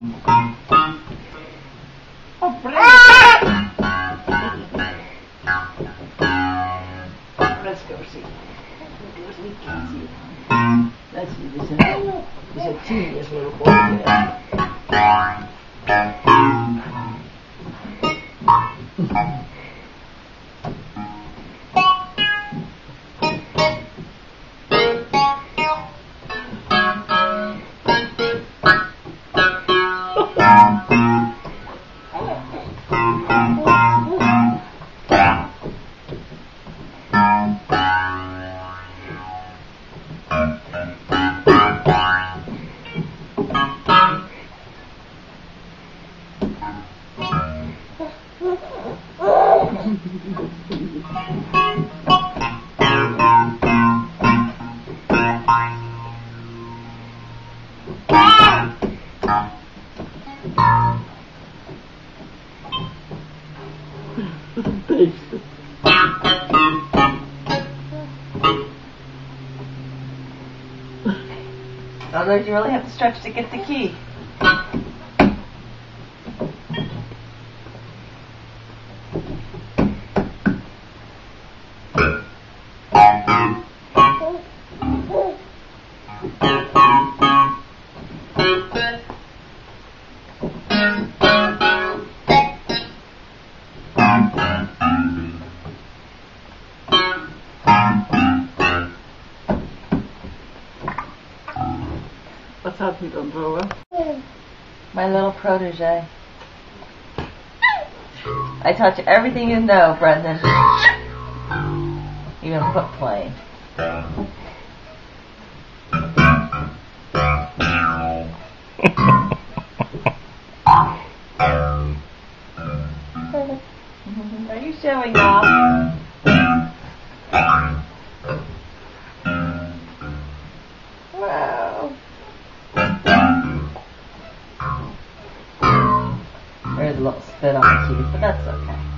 Oh, Brenden! Let's go see. We can see. Let's see. There's a tedious little boy there. Otherwise, you really have to stretch to get the key. Wat had hij dan zo, hè? My little protege. I taught you everything you know, Brenden. Even foot playing. Are you showing off? Wow. There's a little spit on the teeth, but that's okay.